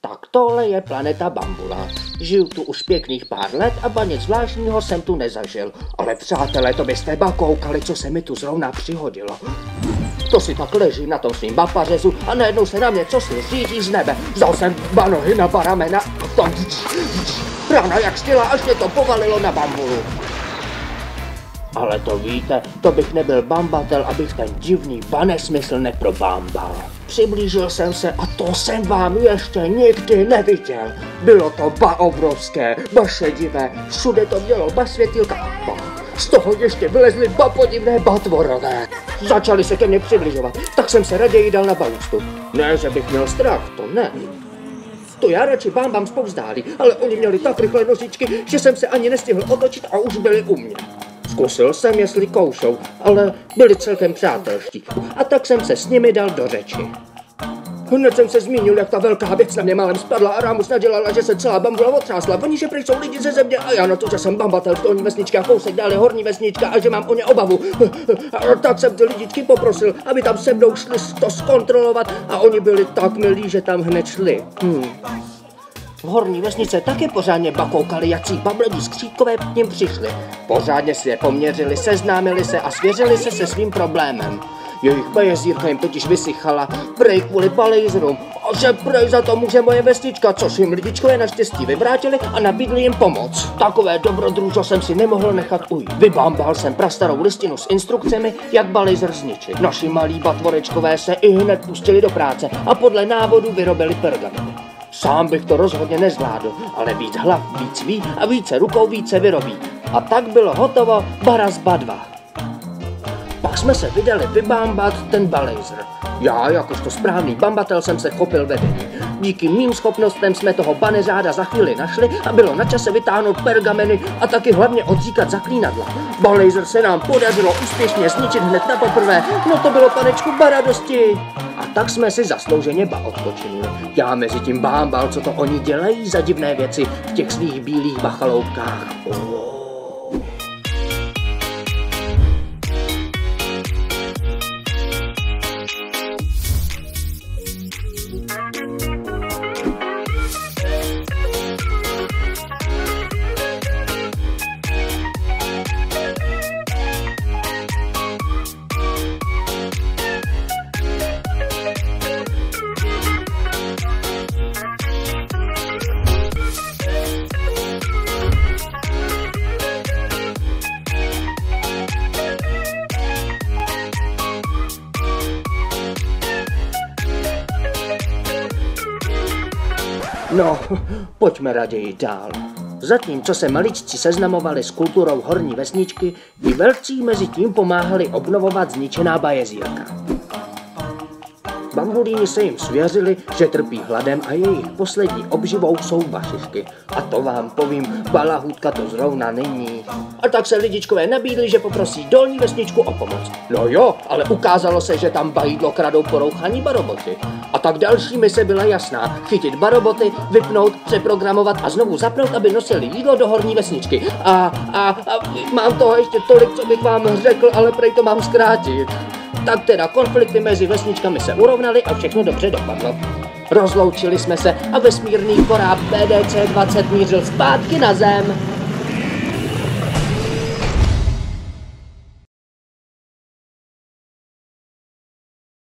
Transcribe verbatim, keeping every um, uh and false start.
Tak tohle je planeta Bambula. Žiju tu už pěkných pár let a ba nic zvláštního jsem tu nezažil. Ale přátelé, to byste ba koukali, co se mi tu zrovna přihodilo. To si tak leží na tom svým bapařezu a najednou se na mě cosi řídí z nebe. Vzal jsem dva nohy na dva ramena a tam rána jak štěla, až mě to povalilo na Bambulu. Ale to víte, to bych nebyl bambatel, abych ten divný ba nesmysl neprobámbal. Přiblížil jsem se a to jsem vám ještě nikdy neviděl. Bylo to ba obrovské, ba šedivé, všude to mělo ba světýlka. Ba. Z toho ještě vylezly ba podivné batvorové. Začali se ke mně přibližovat, tak jsem se raději dal na baústu. Ne, že bych měl strach, to ne. To já radši bámbám spouzdálí, ale oni měli tak rychlé nožičky, že jsem se ani nestihl otočit a už byli u mě. Zkusil jsem, jestli koušou, ale byli celkem přátelští a tak jsem se s nimi dal do řeči. Hned jsem se zmínil, jak ta velká věc na mě málem spadla a rámu nadělala, že se celá Bambula otřásla. Oni, že prý jsou lidi ze země a já na to, že jsem bambatel v dolní vesničce a kousek dále horní vesnička a že mám o ně obavu. A tak jsem ty lidičky poprosil, aby tam se mnou šli to zkontrolovat a oni byli tak milí, že tam hned šli. Hmm. V horní vesnice taky pořádně bakoukali, jak si babledí skřítkové k ním přišli. Pořádně si je poměřili, seznámili se a svěřili se se svým problémem. Jejich bajezírka jim totiž vysychala, prej kvůli balejzrům, a že prej za to může moje vesnička, což jim lidičkové naštěstí vyvrátili a nabídli jim pomoc. Takové dobrodružo jsem si nemohl nechat ujít. Vybámbal jsem prastarou listinu s instrukcemi, jak balejzr zničit. Naši malí batvorečkové se i hned pustili do práce a podle návodu vyrobili pergameny. Sám bych to rozhodně nezvládl, ale víc hlav víc ví a více rukou více vyrobí. A tak bylo hotovo Baraz ba dva. Pak jsme se vydali vybámbat ten balejzr. Já, jakožto správný bambatel, jsem se chopil vedení. Díky mým schopnostem jsme toho baneřáda za chvíli našli a bylo na čase vytáhnout pergameny a taky hlavně odříkat zaklínadla. Balejzr se nám podařilo úspěšně zničit hned na poprvé, no to bylo, panečku, ba radosti. A tak jsme si zaslouženě ba odpočinuli. Já mezi tím bámbal, co to oni dělají za divné věci v těch svých bílých bachaloukách. Oh. No, pojďme raději dál. Zatímco se maličci seznamovali s kulturou horní vesničky, i velcí mezi tím pomáhali obnovovat zničená bajezírka. Bambulíni se jim svěřili, že trpí hladem a jejich poslední obživou jsou vašišky. A to vám povím, balahůdka to zrovna není. A tak se lidičkové nabídli, že poprosí dolní vesničku o pomoc. No jo, ale ukázalo se, že tam bajídlo kradou porouchaní baroboty. A tak další mise byla jasná. Chytit baroboty, vypnout, přeprogramovat a znovu zapnout, aby nosili jídlo do horní vesničky. A, a, a mám toho ještě tolik, co bych vám řekl, ale prej to mám zkrátit. Tak teda konflikty mezi vesničkami se urovnaly a všechno dobře dopadlo. Rozloučili jsme se a vesmírný koráb B D C dvacet mířil zpátky na Zem.